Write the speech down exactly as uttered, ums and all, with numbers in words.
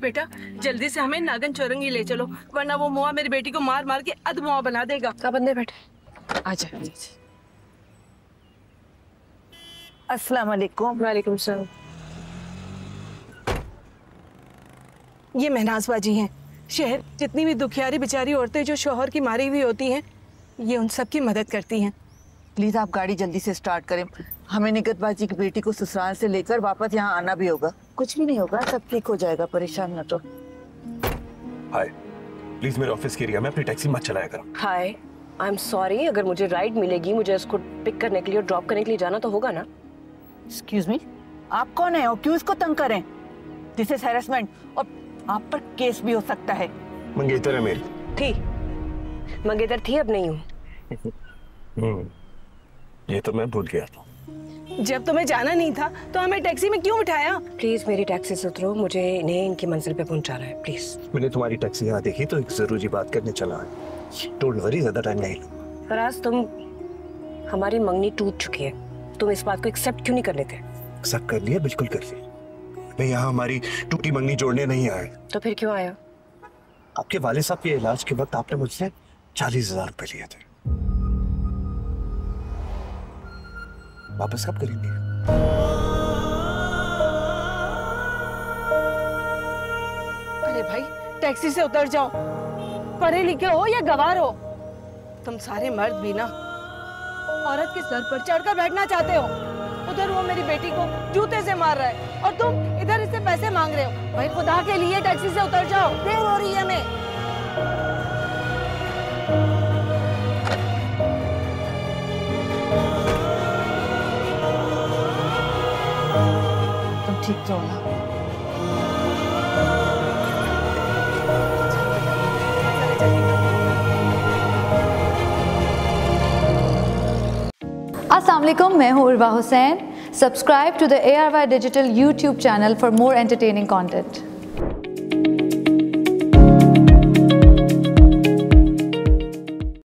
बेटा जल्दी से हमें नागन चौरंगी ले चलो, वरना वो मुआ मेरी बेटी को मार मार के अधमुआ बना देगा। सब अंदर बैठे। आजा। अस्सलाम वालेकुम। वालेकुम सलाम। ये महनाज बाजी हैं। शहर जितनी भी दुखियारी बेचारी औरतें जो शौहर की मारी हुई होती हैं, ये उन सब की मदद करती हैं। प्लीज आप गाड़ी जल्दी से स्टार्ट करें, हमें निगत बाजी की बेटी को ससुराल से लेकर वापस यहाँ आना भी होगा। कुछ भी नहीं होगा, सब ठीक हो जाएगा, परेशान न तो। हाय, प्लीज मेरे ऑफिस के एरिया में अपनी टैक्सी मत चलाया करो। हाय, आई एम सॉरी, अगर मुझे राइड मिलेगी, मुझे इसको पिक करने के लिए और ड्रॉप करने के लिए जाना तो होगा ना। एक्सक्यूज मी, आप कौन है और क्यों इसको तंग करें? दिस इज हैरेसमेंट और आप पर केस भी हो सकता है। मंगेतर है मेरी। थी मंगेतर थी, अब नहीं हूँ। हम्म, ये तो मैं भूल गया था। जब तुम्हें जाना नहीं था तो हमें टैक्सी में क्यों बिठाया? प्लीज मेरी टैक्सी से उतरो, मुझे इन्हें इनकी मंजिल पे पहुंचाना है, प्लीज। मैंने तुम्हारी टैक्सी यहाँ देखी तो एक जरूरी बात करने चला है। डोंट वरी, ज्यादा टाइम नहीं लूंगा। फराज, तुम हमारी मंगनी टूट चुकी है, तुम इस बात को एक्सेप्ट क्यों नहीं कर लेते? एक्सेप्ट कर लिया, बिल्कुल कर लिया। मैं यहाँ हमारी टूटी मंगनी जोड़ने नहीं आया। तो फिर क्यों आया? आपके वाले साहब के इलाज के वक्त आपने मुझसे चालीस हजार रुपए लिए थे, वापस कब करेंगे? अरे भाई टैक्सी से उतर जाओ, पढ़े लिखे हो या गवार हो, तुम सारे मर्द भी ना औरत के सर पर चढ़कर बैठना चाहते हो। उधर वो मेरी बेटी को जूते से मार रहा है और तुम इधर इससे पैसे मांग रहे हो। भाई खुदा के लिए टैक्सी से उतर जाओ, देर हो रही है हमें। तुम ठीक तो हो ना? अस्सलाम वालेकुम, मैं हूँ Urwa Hussain. Subscribe to the A R Y digital YouTube channel for more entertaining content.